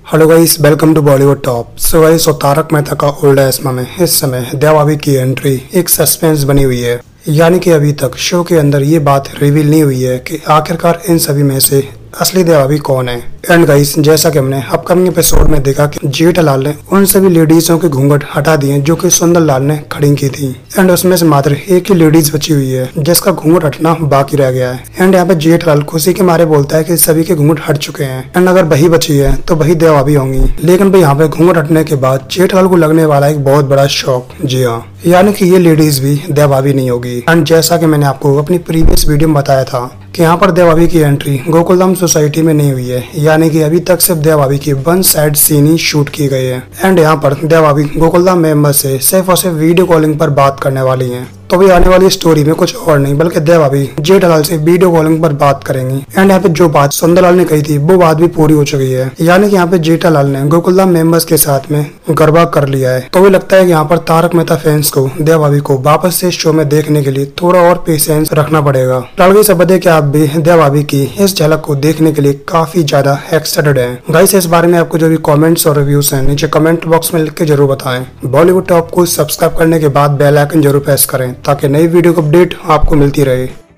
Hello guys, welcome to Bollywood top. So guys, Taarak Mehta Ka Ooltah चश्मा में इस समय दया भाभी की एंट्री एक सस्पेंस बनी हुई है। यानी कि अभी तक शो के अंदर ये बात रिवील नहीं हुई है कि आखिरकार इन सभी में से असली दया भाभी कौन है। एंड गाइस, जैसा कि हमने अपकमिंग एपिसोड में देखा कि जेठालाल ने उन सभी लेडीजों के घूंघट हटा दिए जो कि सुंदरलाल ने खड़ी की थी। एंड उसमें से मात्र एक ही लेडीज बची हुई है जिसका घूंघट हटना बाकी रह गया है। एंड यहाँ पे जेठालाल खुशी के मारे बोलता है कि सभी के घूंघट हट चुके हैं एंड अगर वही बची है तो वही दया भाभी होंगी। लेकिन भाई यहाँ पे घूंघट हटने के बाद जेठालाल को लगने वाला एक बहुत बड़ा शौक, जी हाँ, यानी कि ये लेडीज भी दया भाभी नहीं होगी। एंड जैसा कि मैंने आपको अपनी प्रीवियस वीडियो में बताया था कि यहाँ पर दया भाभी की एंट्री गोकुलधाम सोसाइटी में नहीं हुई है, यानी कि अभी तक सिर्फ दया भाभी की वन साइड सीन ही शूट की गई है। एंड यहाँ पर दया भाभी गोकुलधाम मेंबर से सिर्फ और सिर्फ वीडियो कॉलिंग पर बात करने वाली हैं। तो भी आने वाली स्टोरी में कुछ और नहीं बल्कि दया भाभी जेठालाल से वीडियो कॉलिंग पर बात करेंगी। एंड यहाँ पे जो बात सुंदरलाल ने कही थी वो बात भी पूरी हो चुकी है, यानी कि यहाँ पे जेठालाल ने गोकुलधाम मेंबर्स के साथ में गरबा कर लिया है। तो भी लगता है कि यहाँ पर तारक मेहता फैंस को दया भाभी को वापस से शो में देखने के लिए थोड़ा और पेशेंस रखना पड़ेगा। लड़की सब बता कि आप भी दया भाभी की इस झलक को देखने के लिए काफी ज्यादा एक्साइटेड है। गाइस, इस बारे में आपको जो भी कमेंट्स और रिव्यूज हैं नीचे कमेंट बॉक्स में लिख के जरूर बताएं। बॉलीवुड टॉप को सब्सक्राइब करने के बाद बेल आइकन जरूर प्रेस करें ताकि नई वीडियो की अपडेट आपको मिलती रहे।